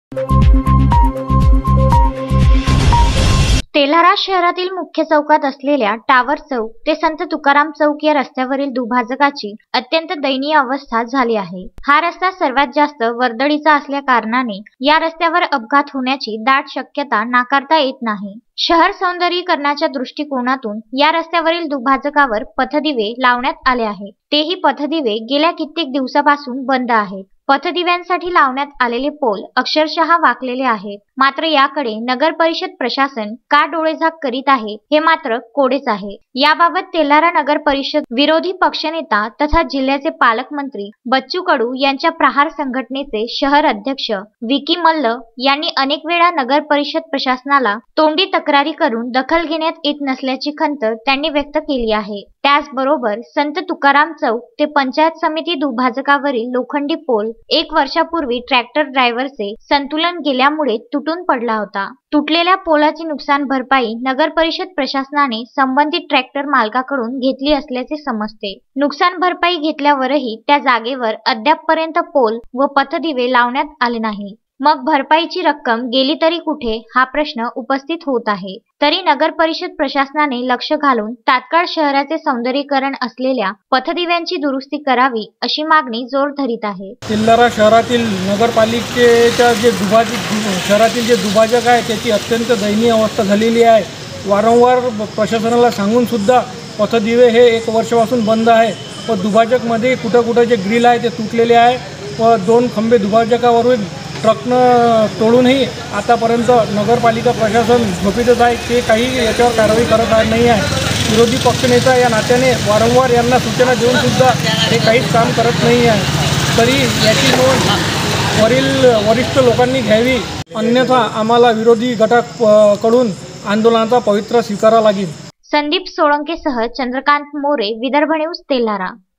तेल्हारा शहरातील मुख्य चौकात असलेल्या टावर चौक ते संत तुकाराम चौक या रस्त्यावरील दुभाजकाची अत्यंत दयनीय अवस्था झाली आहे। हा रस्ता सर्वात जास्त वर्दळीचा असल्या कारणाने या रस्त्यावर अपघात होण्याची दाट शक्यता नाकारता येत नाही। शहर सौंदर्यीकरणाच्या दृष्टिकोनातून या रस्त्यावरील दुभाजकावर पथदिवे लावण्यात आले आहे। तेही पथदिवे गेल्या कित्येक दिवसापासून बंद आहेत। पथदिव्यांसाठी लावण्यात आलेले पोल अक्षरशः वाकलेले आहेत। मात्र याकडे नगर परिषद प्रशासन का डोळेझाक करीत आहे हे मात्र कोडेच आहे। याबाबत तेल्हारा नगर परिषद विरोधी पक्षनेता तथा जिल्ह्याचे पालकमंत्री बच्चू कडू यांच्या प्रहार संघटनेचे शहर अध्यक्ष विकी मल्ल यांनी अनेक वेळा नगर परिषद प्रशासनाला तोंडी तक्रारी करून दखल घेण्यात येत नसल्याची खंत त्यांनी व्यक्त केली आहे। त्याचबरोबर संत तुकाराम चौक ते पंचायत समिती दुभाजकावरील लोखंडी पोल 1 वर्षापूर्वी ट्रॅक्टर ड्रायव्हरचे संतुलन गेल्यामुळे तुटून पडला होता। तुटलेल्या पोलाची नुकसान भरपाई नगर परिषद प्रशासनाने संबंधित ट्रॅक्टर मालकाकडून घेतली असल्याचे समजते। नुकसान भरपाई घेतल्यावरही त्या जागेवर अद्यापपर्यंत पोल व पथदिवे लावण्यात आले नाही। मग भरपाईची रक्कम गेली तरी कुठे हा प्रश्न उपस्थित होत आहे। तरी नगर परिषद प्रशासनाने लक्ष घालून तात्काळ शहराचे सौंदर्यीकरण असलेल्या पथदिव्यांची दुरुस्ती करावी अशी मागणी जोर धरीत आहे। तेल्हारा शहरातील नगरपालिकेच्या शहरातील जे दुभाजक आहे त्याची अत्यंत दयनीय अवस्था झालेली आहे। वारंवार प्रशासनाला सांगून सुद्धा पथदिवे हे 1 वर्षापासून बंद आहे व दुभाजकमध्ये कुठं जे ग्रिल आहे ते तुटलेले आहे व 2 खंबे दुभाजकावरून ट्रकनं तोडूनही आतापर्यंत नगरपालिका प्रशासन झोपीतच आहे। ते काही याच्यावर कारवाई करत नाही आहे। विरोधी पक्षनेता या नात्याने वारंवार यांना सूचना देऊन सुद्धा हे काहीच काम करत नाही आहे। तरी याची नोंद वरिष्ठ लोकांनी घ्यावी, अन्यथा आम्हाला विरोधी गटाकडून आंदोलनाचा पवित्रा स्वीकारावा लागेल। संदीप सोळंकेसह चंद्रकांत मोरे, विदर्भ न्यूज, तेल्हारा।